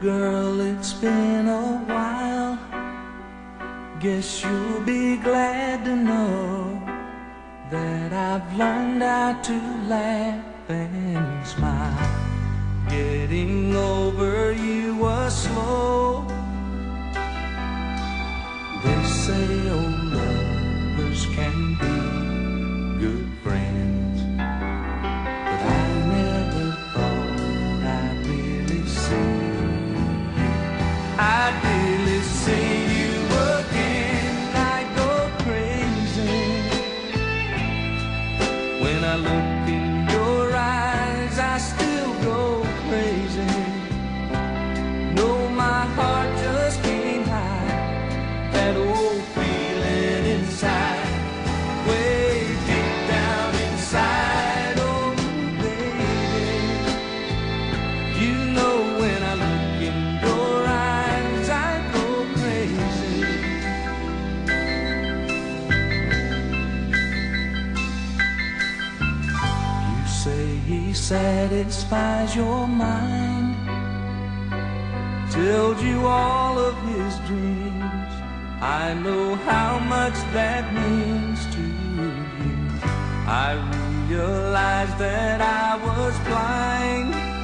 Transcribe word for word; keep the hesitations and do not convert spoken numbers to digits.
Girl, it's been a while. Guess you'll be glad to know that I've learned how to laugh and smile. Getting over you was slow. They say old lovers can be good friends, but I never thought I'd really see you. I'd really see you again. I'd go crazy when I look in your eyes. I still go crazy. No, my heart just can't hide that old feeling inside, way deep down inside. Oh, baby, you know when I look in your eyes, I go crazy. You say he satisfies your mind, tells you all of his dreams. I know how much that means to you. I realized that I was blind